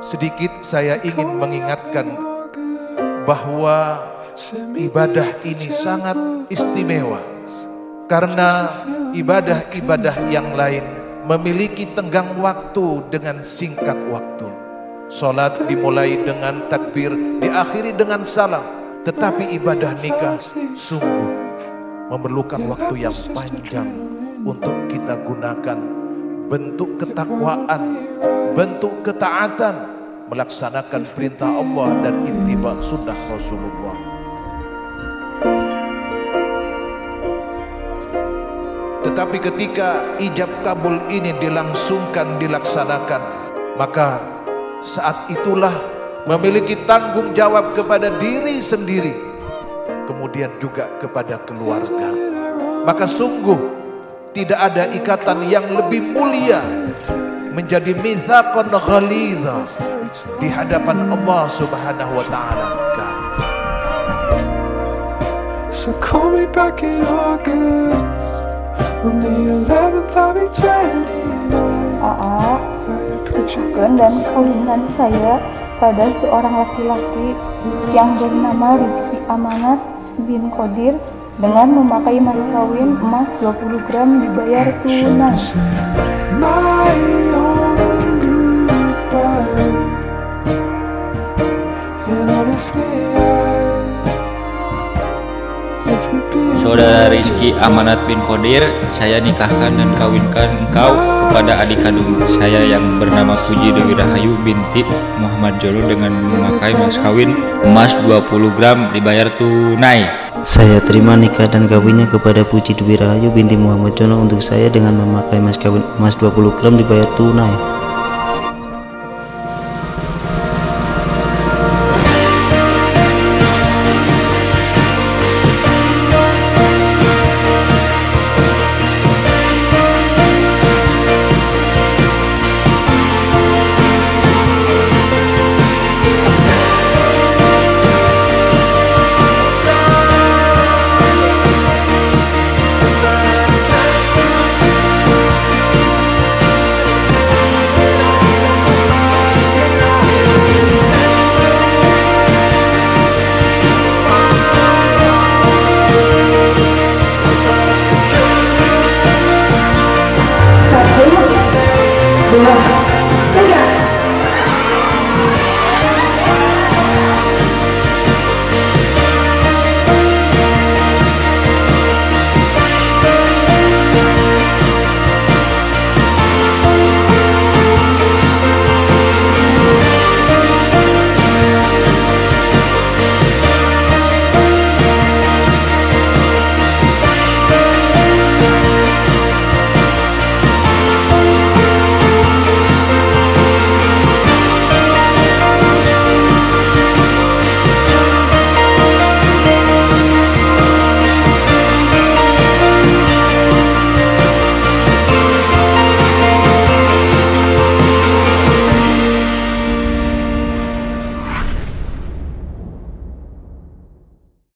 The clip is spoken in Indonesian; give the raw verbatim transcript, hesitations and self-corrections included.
Sedikit saya ingin mengingatkan bahwa ibadah ini sangat istimewa, karena ibadah-ibadah yang lain memiliki tenggang waktu dengan singkat waktu. Salat dimulai dengan takbir, diakhiri dengan salam. Tetapi ibadah nikah sungguh memerlukan waktu yang panjang untuk kita gunakan bentuk ketakwaan, bentuk ketaatan, melaksanakan perintah Allah dan ittiba sunnah Rasulullah. Tetapi ketika ijab kabul ini dilangsungkan, dilaksanakan, maka saat itulah memiliki tanggung jawab kepada diri sendiri, kemudian juga kepada keluarga. Maka sungguh tidak ada ikatan yang lebih mulia menjadi mitsaqan ghalidha di hadapan Allah Subhanahu wa taala. So call me back in August on the eleventh of twenty-nine. Aa, ucapkan dan kawinkan saya pada seorang laki-laki yang bernama Rizky Amanat bin Qadir dengan memakai mas kawin emas dua puluh gram dibayar tunai. Saudara Rizky Amanat bin Qadir, saya nikahkan dan kawinkan engkau kepada adik kandung saya yang bernama Puji Dewi Rahayu binti Muhammad Jono dengan memakai mas kawin emas dua puluh gram dibayar tunai. Saya terima nikah dan kawinnya kepada Puji Dewi Rahayu binti Muhammad Jono untuk saya dengan memakai mas kawin emas dua puluh gram dibayar tunai.